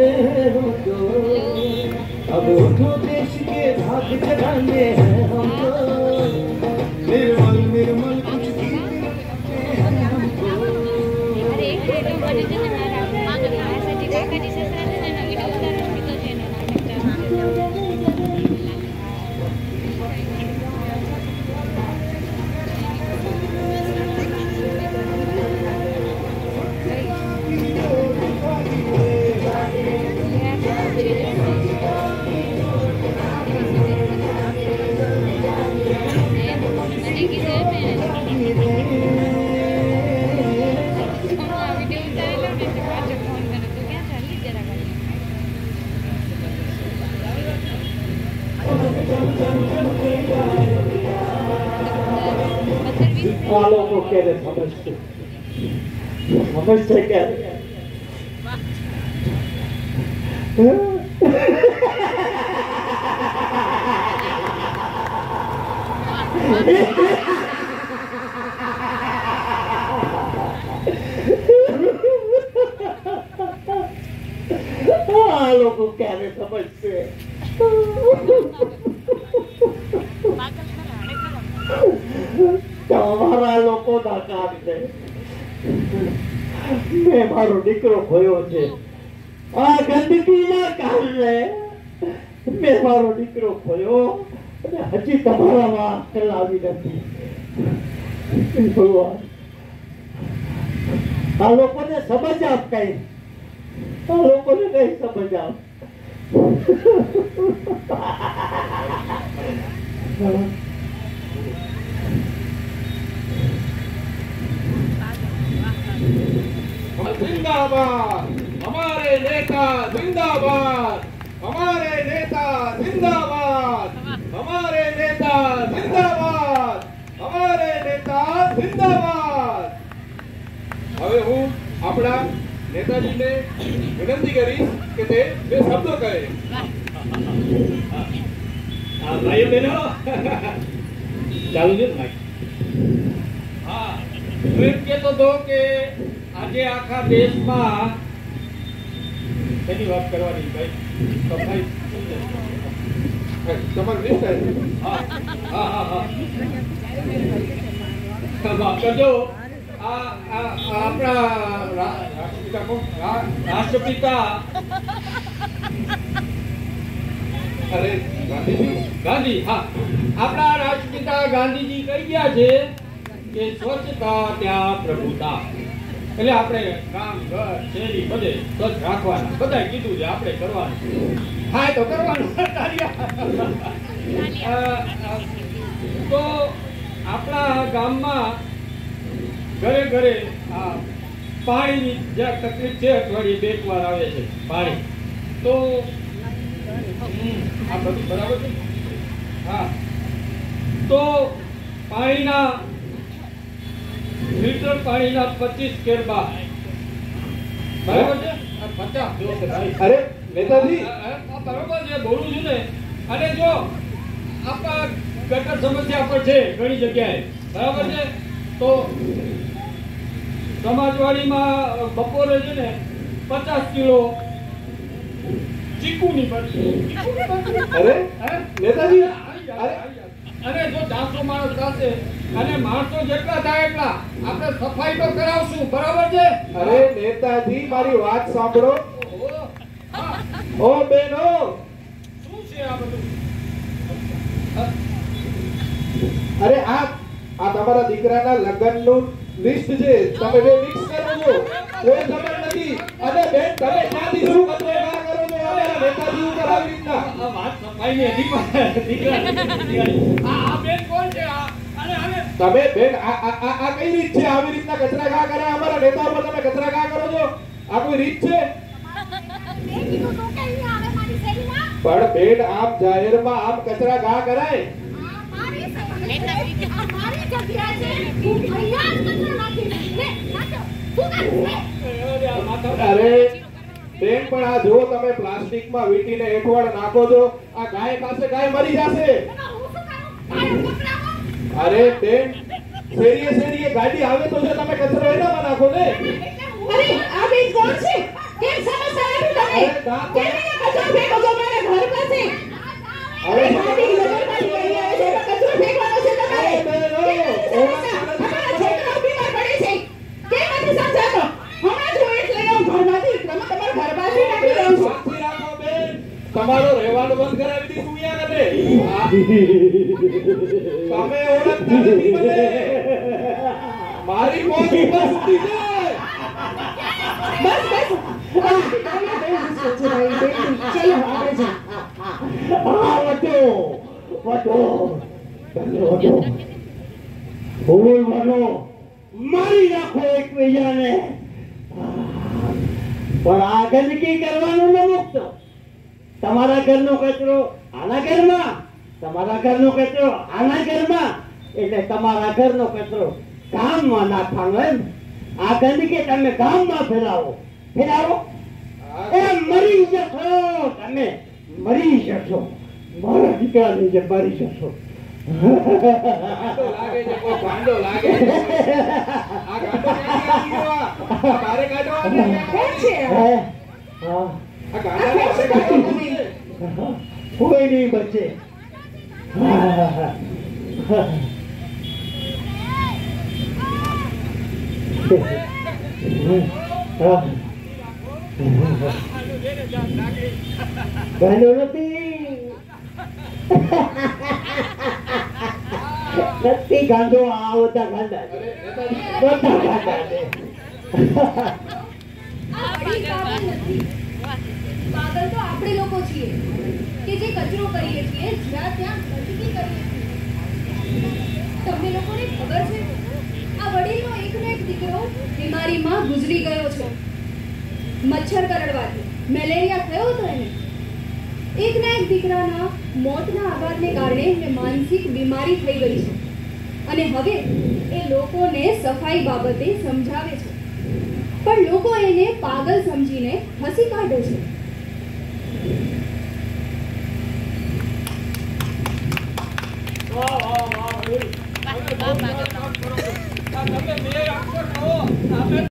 अब उठो देश के भाग जगाने हैं हमको, निर्मल निर्मल कुछ गीत लिखते हैं हमको। वालों को कह रहे समझते कह रहे वालों को कह रहे समझते તમારા લોકો ના કામ છે મેં મારો દીકરો ખોયો છે આ ગંદકી ના કારણે મેં મારો દીકરો ખોયો અને હજી તમારામાં અક્કલ આવી નથી ભગવાન આ લોકોને સમજ આપ કઈ આ લોકોને કઈ સમજ આપ जिंदाबाद हमारे नेता, जिंदाबाद हमारे नेता, जिंदाबाद हमारे नेता, जिंदाबाद हमारे नेता, जिंदाबाद। હવે હું આપણા નેતાજીને વિનંતી કરીશ કે તે બે શબ્દો કહે। ભાઈઓ બહેનો ચાલુ છે ભાઈ હા હું એમ કહેતો હતો કે આજે આખા દેશમાં એની વાત કરવાની ભાઈ સફાઈ તમારી લિસ્ટ હા હા હા હા માફ કરજો આપણા રાષ્ટ્રપિતા અરે ગાંધીજી ગાંધી હા આપણા રાષ્ટ્રપિતા ગાંધીજી કહી ગયા છે કે સ્વચ્છતા ત્યાં પ્રભુતા એટલે આપણે ગામ ઘર શેરી બધે સ્વચ્છ રાખવાના બધાએ કીધું છે આપણે કરવાનું હા તો કરવાનું તો આપણા ગામમાં ઘરે ઘરે આ પાણીની જે તકલીફ છે અઠવાડિયે બે વાર આવે છે પાણી તો આ બધું બરાબર છે હા તો પાણીના लीटर पाણીના 25 કેરબા બરાબર છે 50 અરે નેતાજી બરાબર છે બોલું છું ને અને જો આપણા ગટર સમસ્યા પર છે ઘણી જગ્યાએ બરાબર છે તો સમાજવાડીમાં બપોરે છે ને 50 કિલો ચીકુની બની અરે નેતાજી અરે અને જો 400 માણસ થશે અને માણસો જેટલા થાય એટલા આપણે સફાઈ તો કરાવશું બરાબર છે અરે નેતાજી મારી વાત સાંભળો ઓ બેનો શું છે આ બધું અરે આ તમારા દીકરાના લગ્નનું લિસ્ટ છે તમે બે મિક્સ કરો છો કોઈ ખબર નથી અને બેન તમે ક્યાંથી શું કરો છો અમારા નેતાજી ઉપર આવી રીતના આ વાત સફાઈની દીકરા આ બેન કોણ છે આ તમે બેન આ કઈ રીત છે આવી રીતના કચરા ઘા કરે અમારા નેતા ઉપર તમે કચરા ઘા કરો છો આ કોઈ રીત છે પણ બેન આમ જાહેરમાં આમ કચરા ઘા કરાય અરે બેન પણ આ જો તમે પ્લાસ્ટિકમાં વીંટીને એઠવાડ નાખો છો આ ગાય પાસે ગાય મરી જશે અરે બેન શેરીએ શેરીએ ગાડી આવે તો છે તમે કચરો એનામાં નાખો ને અરે આ બેન કોણ છે કેમ સમસ્યા અરે ના કેમ અહીંયા કચરો ફેંકો છો મારા ઘર પાસે? હવે મારી નગરપાલિકા લઈ આવે છે તો કચરો ફેંકવાનો છે તમારે. તમારા છોકરાઓ બીમાર પડે છે. કેમ નથી સમજાતો? હમણાં જ હું એક લઈને હું ઘરમાંથી તમારા ઘર પાસે નાખી દઉં છું. શાંતિ રાખો બેન. તમારો રહેવાનું બંધ કરાવી દીધું અહીંયા કને. તમે ઓળખતા નથી મને. મારી મોત ઉપર સુધી છે. બસ બસ. તમે બે ગુસ્સો છો ભાઈ. ચલો આપણે જા. ભૂલ બનો મારી નાખો એકબીજાને, પણ આ ગંદકી કરવાનું ન મૂકતો. તમારા ઘરનો કચરો આના ઘરમાં, તમારા ઘરનો કચરો આના ઘરમાં, એટલે તમારા ઘરનો કચરો ગામમાં નાખવાનો. એમ આ ગંદકી તમે ગામમાં ફેલાવો. એ મરી જશો, તમે મરી જશો. મારા દીકરાની જે મરી જશો. ગાંડો લાગે છે, કોઈ ગાંડો લાગે છે. આ ગાંડો ક્યાંથી આવી ગયો આ? આ બારે ગાંડો આવી ગયો. કોણ છે આ? હા, આ ગાંડાને બારે ગાંડો નથી. કોઈ નહીં બચે. ગાંડો નથી, નથી ગાંડો. આ બધા ગાંડા છે, બધા ગાંડા છે. આ વળી પાગલ નથી. પાગલ તો આપણે લોકો છીએ કે જે કચરો કરીએ છીએ, જ્યાં ત્યાં ગંદકી કરીએ છીએ. તમને લોકોને ખબર છે આ વડીલનો એકનો એક દીકરો બીમારીમાં ગુજરી ગયો છે. મચ્છર કરડવાથી મેલેરિયા થયો હતો એને. એકના એક દીકરાના મોતના આઘાતને કારણે એને માનસિક બીમારી થઈ ગઈ છે અને હવે એ લોકોને સફાઈ બાબતે સમજાવે છે, પણ લોકો એને પાગલ સમજીને હસી કાઢે છે. વાહ વાહ વાહ. તમે બે અક્ષર કહો.